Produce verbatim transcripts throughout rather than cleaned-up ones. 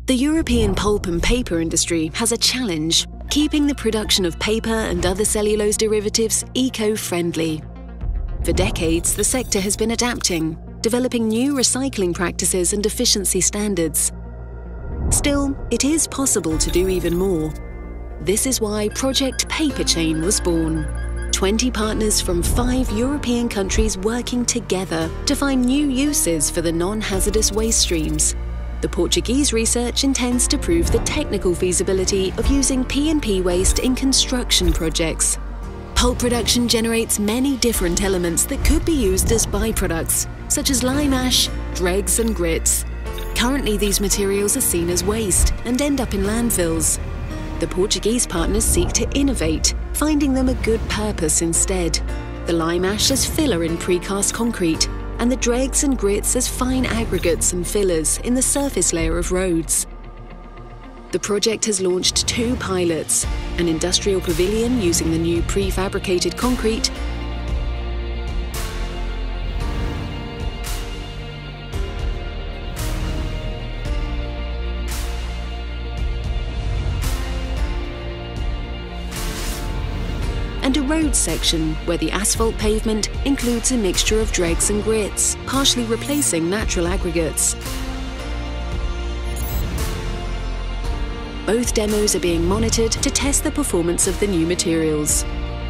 The European pulp and paper industry has a challenge, keeping the production of paper and other cellulose derivatives eco-friendly. For decades, the sector has been adapting, developing new recycling practices and efficiency standards. Still, it is possible to do even more. This is why Project paperChain was born. twenty partners from five European countries working together to find new uses for the non-hazardous waste streams. The Portuguese research intends to prove the technical feasibility of using P and P waste in construction projects. Pulp production generates many different elements that could be used as byproducts, such as lime ash, dregs and grits. Currently, these materials are seen as waste and end up in landfills. The Portuguese partners seek to innovate, finding them a good purpose instead. The lime ash as filler in precast concrete, and the dregs and grits as fine aggregates and fillers in the surface layer of roads. The project has launched two pilots, an industrial pavilion using the new prefabricated concrete, and a road section where the asphalt pavement includes a mixture of dregs and grits, partially replacing natural aggregates. Both demos are being monitored to test the performance of the new materials.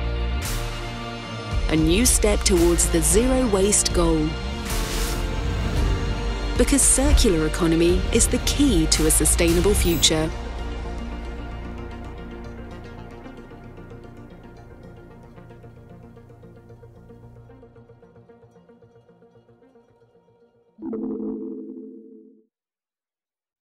A new step towards the zero waste goal. Because circular economy is the key to a sustainable future.